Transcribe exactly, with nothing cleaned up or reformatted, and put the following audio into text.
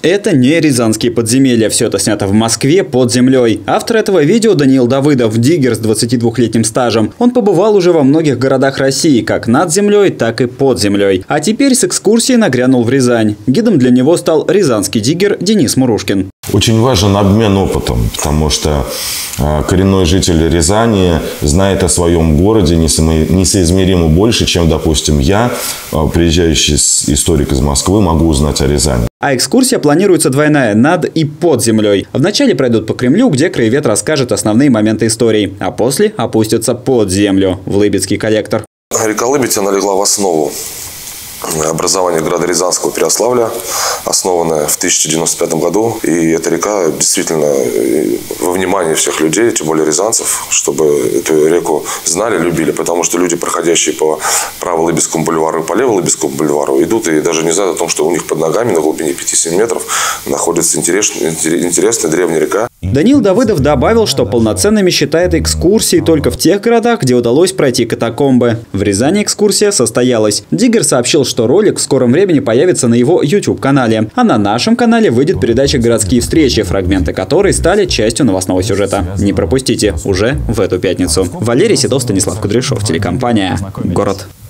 Это не рязанские подземелья, все это снято в Москве под землей. Автор этого видео Даниил Давыдов, диггер с двадцатидвухлетним стажем. Он побывал уже во многих городах России, как над землей, так и под землей. А теперь с экскурсией нагрянул в Рязань. Гидом для него стал рязанский диггер Денис Мурушкин. Очень важен обмен опытом, потому что коренной житель Рязани знает о своем городе несоизмеримо больше, чем, допустим, я, приезжающий историк из Москвы, могу узнать о Рязани. А экскурсия планируется двойная – над и под землей. Вначале пройдут по Кремлю, где краевед расскажет основные моменты истории, а после опустятся под землю, в Лыбецкий коллектор. Река Лыбедь, она легла в основу образования города Рязанского Переяславля, основанная в тысяча девятьсот девяносто пятом году. И эта река действительно во внимании всех людей, тем более рязанцев, чтобы эту реку знали, любили. Потому что люди, проходящие по право-Лыбецкому бульвару и по лево-Лыбецкому бульвару, идут и даже не знают о том, что у них под ногами на глубине пяти-семи метров находится интересная, интересная древняя река. Даниил Давыдов добавил, что полноценными считает экскурсии только в тех городах, где удалось пройти катакомбы. В Рязани экскурсия состоялась. Диггер сообщил, что ролик в скором времени появится на его YouTube-канале. А на нашем канале выйдет передача «Городские встречи», фрагменты которой стали частью новостного сюжета. Не пропустите, уже в эту пятницу. Валерий Седов, Станислав Кудряшов, телекомпания «Город».